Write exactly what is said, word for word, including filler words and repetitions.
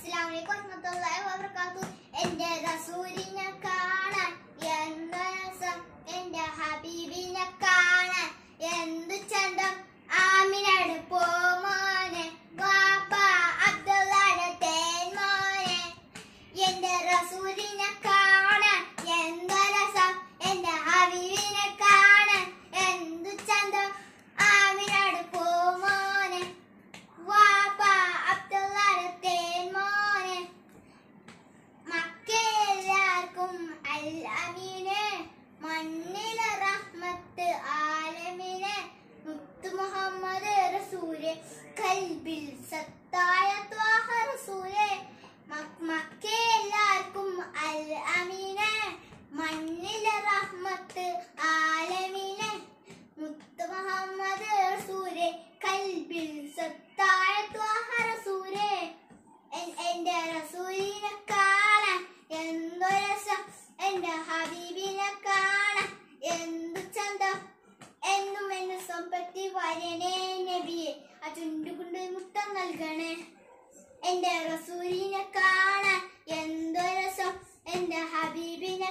അസ്സലാമു അലൈക്കും വറഹ്മത്തുള്ളാഹി വബറകാതുഹു. എന്റെ റസൂലിനെ കാണാൻ എന്ത് രസം, എന്റെ ഹബീബിനെ കാണാൻ എന്തു ചന്തം. ആമിനയുടെ പൂമോനെ, വാപ്പ അബ്ദുള്ളയുടെ തേൻമോനെ. എന്റെ റസൂലിനെ കാണാൻ എന്ത് രസം, എന്റെ ഹബീബിനെ കാണാൻ എന്തു ചന്തം. ആമിനയുടെ പൂമോനെ, വാപ്പ അബ്ദുള്ളയുടെ തേൻമോനെ. മക്കയെല്ലാവർക്കും അൽ അമീനെ, മണ്ണിലെ റഹ്മത്ത് ആലമീനെ. മുത്തു മുഹമ്മദ് റസൂലെ, കൽബിൽ സത്തായ ത്വാഹ റസൂലെ. മക്കയെല്ലാവർക്കും അൽ അമീനെ, മണ്ണിലെ റഹ്മത്ത് ആലമീനെ. മുത്തു മുഹമ്മദ് റസൂലെ, കൽബിൽ സത്തായ ത്വാഹ റസൂലെ. എന്റെ റസൂലിനെ കാണാൻ എന്തു രസം, എന്റെ ഹബീബിനെ കാണാൻ എന്തു ചന്തം. എന്നും എന്നെ സമ്പത്തി വരണേ നബിയെ, ആ ചുണ്ടുകൊണ്ട് മുത്തം നൽകണേ. എന്റെ റസൂലിനെ കാണാൻ എന്തു രസം, എന്റെ ഹബീബിനെ